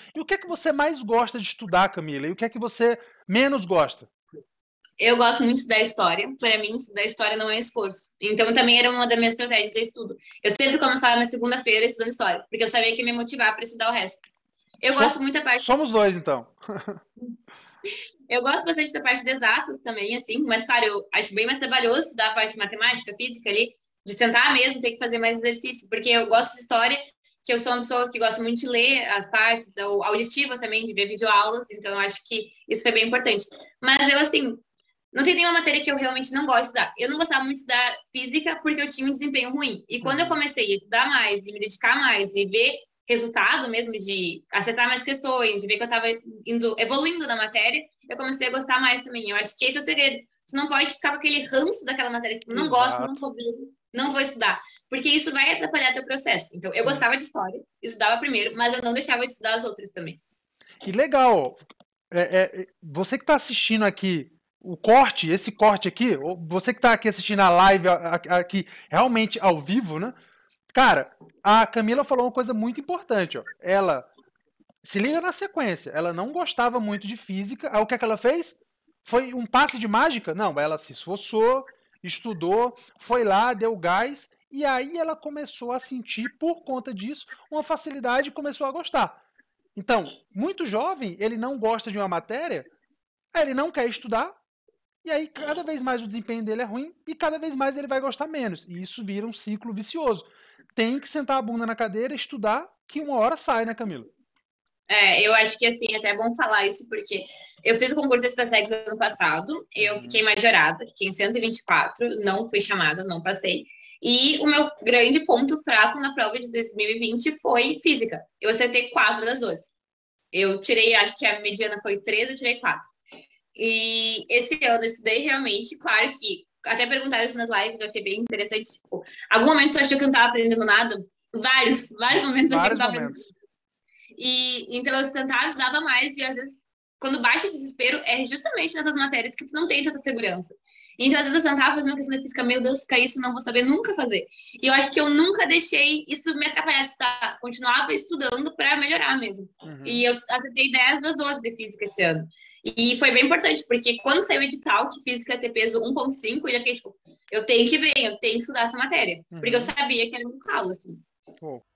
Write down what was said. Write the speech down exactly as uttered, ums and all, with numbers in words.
E o que é que você mais gosta de estudar, Camila? E o que é que você menos gosta? Eu gosto muito da história. Para mim, estudar história não é esforço. Então, também era uma das minhas estratégias de estudo. Eu sempre começava minha segunda-feira estudando história, porque eu sabia que ia me motivar para estudar o resto. Eu gosto So- muito da parte. Somos dois, então. Eu gosto bastante da parte de exatas também, assim, mas, claro, eu acho bem mais trabalhoso estudar a parte de matemática, física ali, de sentar mesmo, ter que fazer mais exercício, porque eu gosto de história, que eu sou uma pessoa que gosta muito de ler as partes, ou auditiva também, de ver videoaulas, então eu acho que isso foi bem importante. Mas eu, assim, não tem nenhuma matéria que eu realmente não gosto de estudar. Eu não gostava muito da física porque eu tinha um desempenho ruim. E quando eu Uhum. comecei a estudar mais, e me dedicar mais, e ver resultado mesmo de acertar mais questões, de ver que eu estava indo, evoluindo na matéria, eu comecei a gostar mais também. Eu acho que esse é o segredo. Você não pode ficar com aquele ranço daquela matéria, tipo, não gosto, não Exato. vou ver, não vou estudar, porque isso vai atrapalhar teu processo. Então, eu Sim. gostava de história, estudava primeiro, mas eu não deixava de estudar as outras também. E legal, é, é, você que está assistindo aqui, o corte, esse corte aqui, ou você que está aqui assistindo a live a- a- aqui realmente ao vivo, né? Cara, a Camila falou uma coisa muito importante, ó. Ela se liga na sequência. Ela não gostava muito de física. Aí o que é que ela fez? Foi um passe de mágica? Não, ela se esforçou, estudou, foi lá, deu gás, e aí ela começou a sentir, por conta disso, uma facilidade e começou a gostar. Então, muito jovem, ele não gosta de uma matéria, aí ele não quer estudar, e aí cada vez mais o desempenho dele é ruim, e cada vez mais ele vai gostar menos. E isso vira um ciclo vicioso. Tem que sentar a bunda na cadeira, estudar, que uma hora sai, né, Camila? É, eu acho que assim, até é bom falar isso, porque eu fiz o concurso da SpaceX ano passado, eu fiquei Uhum. majorada, fiquei em cento e vinte e quatro, não fui chamada, não passei. E o meu grande ponto fraco na prova de dois mil e vinte foi física. Eu acertei quatro das doze. Eu tirei, acho que a mediana foi três, eu tirei quatro. E esse ano eu estudei realmente, claro que até perguntaram isso nas lives, eu achei bem interessante. Tipo, algum momento tu achou que eu não estava aprendendo nada? Vários, vários momentos eu achei que eu Vários não estava aprendendo. momentos. E então eu tentava estudava mais e às vezes quando baixa o desespero é justamente nessas matérias que tu não tem tanta segurança. Então às vezes eu tentava fazer uma questão de física, meu Deus, cair isso não vou saber nunca fazer. E eu acho que eu nunca deixei isso me atrapalhar de estudar, continuava estudando para melhorar mesmo. Uhum. E eu acertei dez das doze de física esse ano. E foi bem importante, porque quando saiu o edital, que física ia ter peso um ponto cinco, eu já fiquei tipo, eu tenho que ver, eu tenho que estudar essa matéria. Porque eu Uhum. sabia que era um calo, assim. Pô.